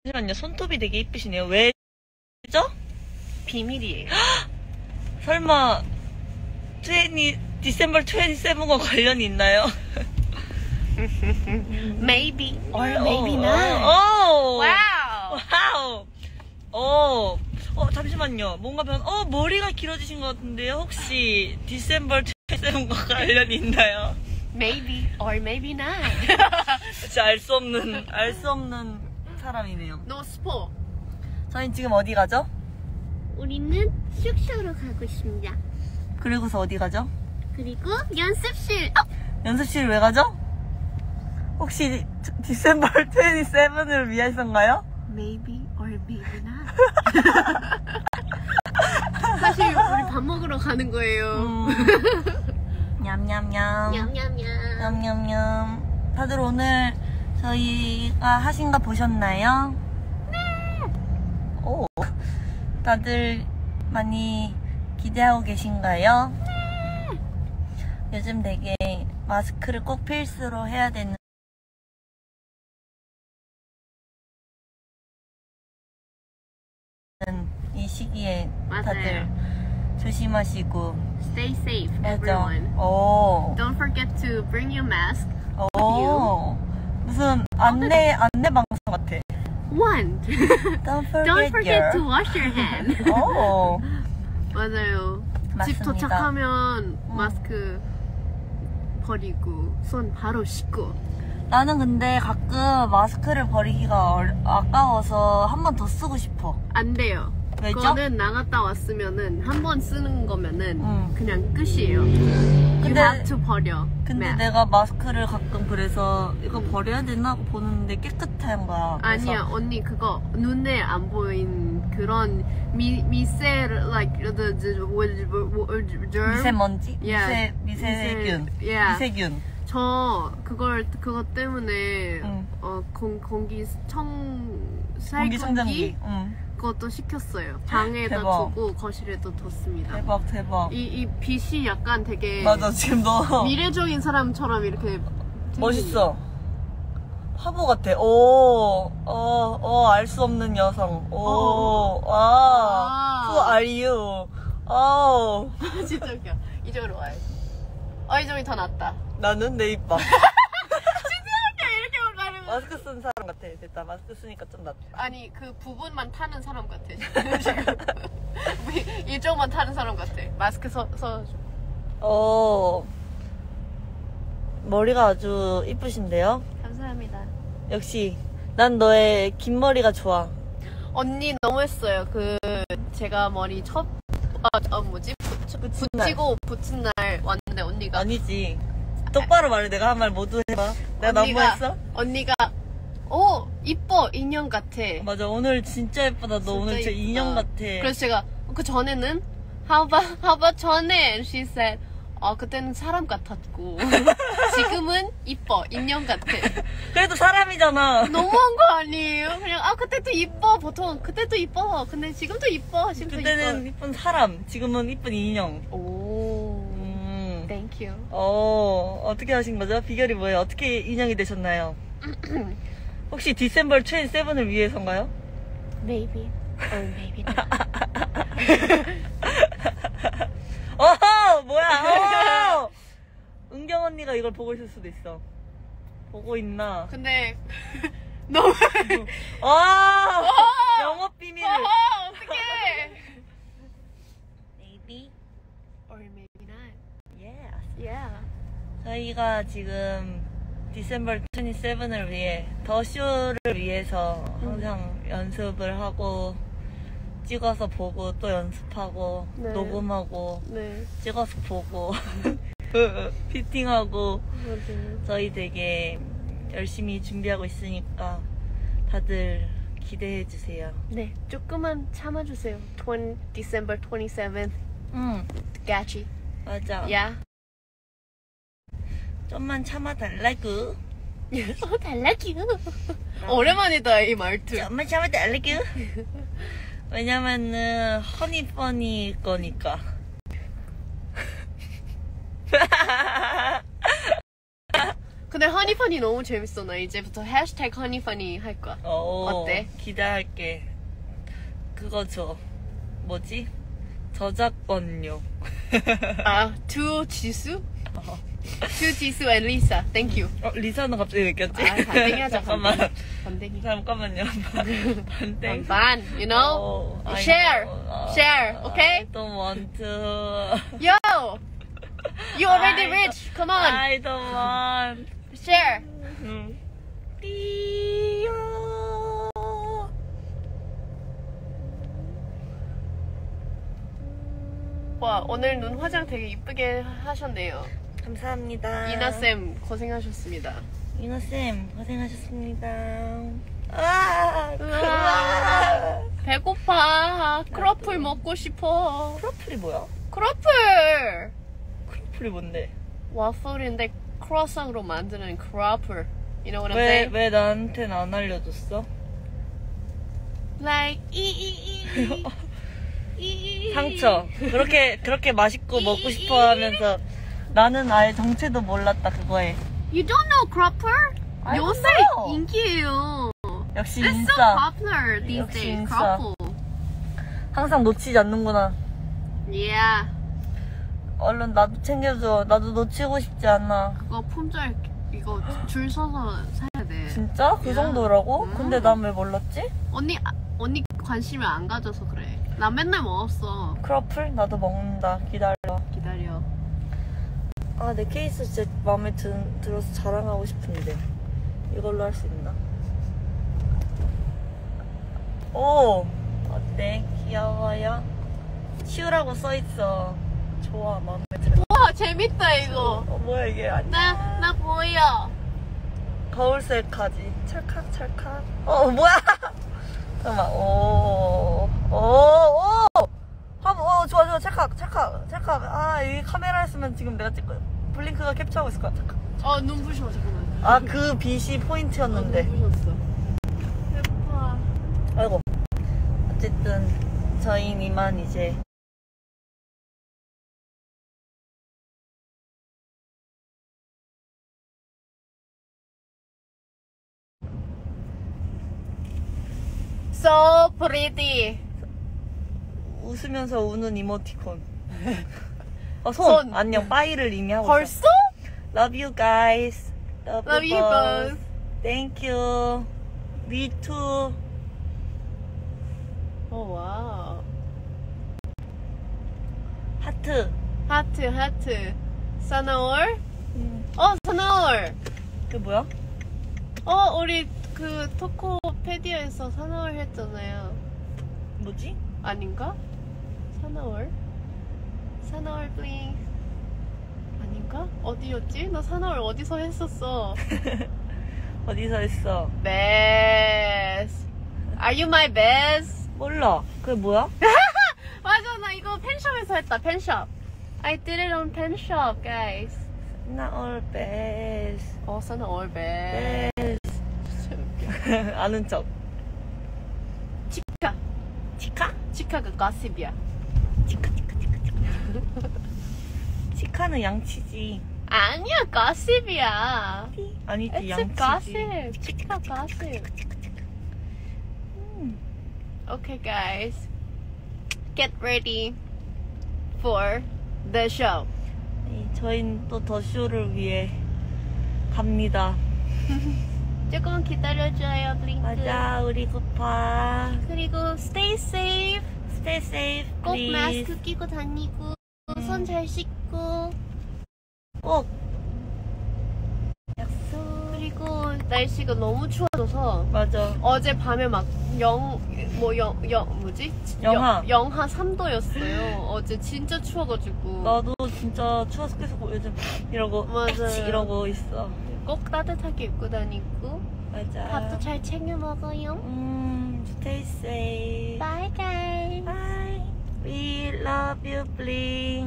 잠시만요. 손톱이 되게 이쁘시네요. 왜죠? 비밀이에요. 설마 디셈버 27과 관련이 있나요? Maybe or maybe not. 와우. 잠시만요. 뭔가 머리가 길어지신 것 같은데요. 혹시 디셈버 27과 관련이 있나요? Maybe or maybe not. 진짜 알 수 없는 사람이네요. No spoil. 저희는 지금 어디 가죠? 우리는 숙소로 가고 있습니다. 그리고서 어디 가죠? 그리고 연습실. 연습실 왜 가죠? 혹시 디셈버 27을 위해서인가요? Maybe or maybe not. 사실 우리 밥 먹으러 가는 거예요. 냠냠냠. 냠냠냠. 냠냠냠. 다들 오늘 저희가 하신 거 보셨나요? 네. 오. 다들 많이 기대하고 계신가요? 네. 요즘 되게 마스크를 꼭 필수로 해야 되는 이 시기에 맞아요. 다들 조심하시고. Stay safe, 맞아. everyone. 오. Don't forget to bring your mask. 오. 무슨 안내 방송 같아. One. Don't Don't forget to wash your hand. 오. 맞아요. 집 맞습니다. 도착하면 마스크 버리고 손 바로 씻고. 나는 근데 가끔 마스크를 버리기가 아까워서 한 번 더 쓰고 싶어. 안 돼요. 왜죠? 그거는 나갔다 왔으면은 한 번 쓰는 거면은 그냥 끝이에요. 근데- You have to 버려. 근데 mask. 내가 마스크를 가끔 그래서 이거 버려야 되나 하고 보는데 깨끗한 거야. 그래서 아니야 언니 그거 눈에 안 보인 그런 미세 like the germ. 미세먼지? Yeah. 미세균. Yeah. 미세균. 저 그것 때문에 응. 공기청정기 응. 그것도 시켰어요. 방에다 대박. 두고 거실에도 뒀습니다. 대박. 이 빛이 약간 되게 맞아, 지금 너 미래적인 사람처럼 이렇게 멋있어. 화보 같아. 알 수 없는 여성. Who are you? 진짜 웃겨. 이쪽으로 와요. 이쪽이 더 낫다. 나는 내 입 봐. 이렇게 가는 거. 마스크 쓴 사람 같아. 됐다. 마스크 쓰니까 좀 낫다. 아니 그 부분만 타는 사람 같아. 지금 이쪽만 타는 사람 같아. 마스크 써줘. 머리가 아주 이쁘신데요? 감사합니다. 역시 난 너의 긴 머리가 좋아. 언니 너무했어요. 제가 머리 붙이고 붙인 날 왔는데 언니가 아니지. 똑바로 말해. 내가 한 말 모두 해봐. 내가 너무했어? 언니가 이뻐 인형 같아. 맞아. 오늘 진짜 예쁘다. 너 오늘 진짜 이쁘다. 인형 같아. 그래서 제가 그 전에는 how about 전에? And she said 그때는 사람 같았고 지금은 이뻐 인형 같아. 그래도 사람이잖아. 너무한 거 아니에요? 그냥 그때도 이뻐. 보통 그때도 이뻐. 근데 지금도 이뻐. 지금도 그때는 이뻐. 이쁜 사람, 지금은 이쁜 인형. 오. Thank you. 어떻게 하신 거죠? 비결이 뭐예요? 어떻게 인형이 되셨나요? 혹시 디셈버 27을 위해서인가요? Maybe or maybe not. 뭐야? 은경 언니가 이걸 보고 있을 수도 있어. 보고 있나? 근데 너무 영업 비밀을. 어떡해. Maybe Or maybe not. yes. Yeah. 저희가 지금 디셈버 27을 위해 더 쇼를 위해서 항상 연습을 하고 찍어서 보고 또 연습하고 네. 녹음하고 네. 찍어서 보고 피팅하고 맞아요. 저희 되게 열심히 준비하고 있으니까 다들 기대해 주세요. 네. 조금만 참아주세요. December 27th. 응, Gachi. 맞아. Yeah. 좀만 참아달라구. 달라요. 오랜만이다 이 말투. 좀만 참아달라구. 왜냐면은 허니퍼니 거니까. 근데 허니퍼니 너무 재밌어. 나 이제부터 해시태그 허니퍼니 할 거야. 어때? 기대할게. 그거 뭐지? 저작권료. 아, 두 지수? 두 지수 and Lisa. Thank you. 리사는 갑자기 왜 꼈지? 아, 반댕이 하자. 잠깐만. 반댕이. 잠깐만요. 반댕. 반, you know? Share. Share, okay? I don't want to. Yo! You already rich. Come on. I don't want. Share. 띠요. 와, 오늘 눈 화장 되게 이쁘게 하셨네요. 감사합니다. 이나쌤 고생하셨습니다. 이나쌤 고생하셨습니다. 배고파. 크로플 먹고 싶어. 크로플이 뭐야? 크로플! 크로플이 뭔데? 와플인데 크로상으로 만드는 크로플. You know what I'm saying? 왜 나한테는 안 알려줬어? Like 상처. 그렇게 맛있고 먹고 싶어 하면서 나는 아예 정체도 몰랐다 그거에. You don't know 크로플? I don't 요새 know. 인기예요. 역시 It's so 인싸. popular these 역시 days. 인싸. 크로플. 항상 놓치지 않는구나. Yeah. 얼른 나도 챙겨줘. 나도 놓치고 싶지 않아. 그거 품절 이거 줄 서서 사야 돼. 진짜? 그 야. 정도라고? 응. 근데 난 왜 몰랐지? 언니 관심을 안 가져서 그래. 나 맨날 먹었어. 크로플? 나도 먹는다. 기다려. 기다려. 아, 내 케이스 진짜 마음에 들어서 자랑하고 싶은데. 이걸로 할 수 있나? 오! 어때? 귀여워요? 치우라고 써있어. 좋아, 마음에 들어. 와 재밌다 이거. 뭐야 이게? 아니야. 나 보여. 거울색까지. 찰칵찰칵. 뭐야? 잠깐만. 좋아. 찰칵. 아, 이 카메라였으면 지금 내가 찍고, 블링크가 캡처하고 있을 거야. 잠깐. 눈부셔 잠깐만. 아, 그 빛이 포인트였는데. 눈부셨어. 예뻐. 아이고. 어쨌든, 저희는 이만 이제. So pretty. 웃으면서 우는 이모티콘. 손. 안녕. 빠이를 이미 하고 있어. 벌써? Love you guys. Love you both. Thank you. Me too. 오 와우. 하트. 하트. 사나월? 사나월. 그 뭐야? 우리 그 토코페디아에서 사나월 했잖아요. 뭐지? 아닌가? 사나월 플링 아닌가? 어디였지? 나 사나월 어디서 했었어? 어디서 했어? Best. Are you my best? 몰라. 그게 뭐야? 맞아, 나 이거 펜숍에서 했다. 펜숍. I did it on 펜숍, guys. Not all best. 사나월 best. 아는 척. 치카가 가십이야. 치카는 양치지. 아니야, 가십이야. 아니지, It's a 양치지. gossip. 치카 gossip. Okay, guys. Get ready for the show. 저희는 또 더 쇼를 위해 갑니다. 조금 기다려줘요, 블링크. 맞아, 우리 고파. 그리고 stay safe. Stay safe, 꼭 please. 마스크 끼고 다니고 손 잘 씻고. 꼭. 약속. 그리고 날씨가 너무 추워져서 맞아. 어제 밤에 막 뭐지? 영하 3도였어요. 어제 진짜 추워가지고. 나도 진짜 추워서 계속 요즘 이러고 맞아요. 이러고 있어. 꼭 따뜻하게 입고 다니고 맞아. 밥도 잘 챙겨 먹어요. Stay safe. Bye guys. Bye. We love you, please.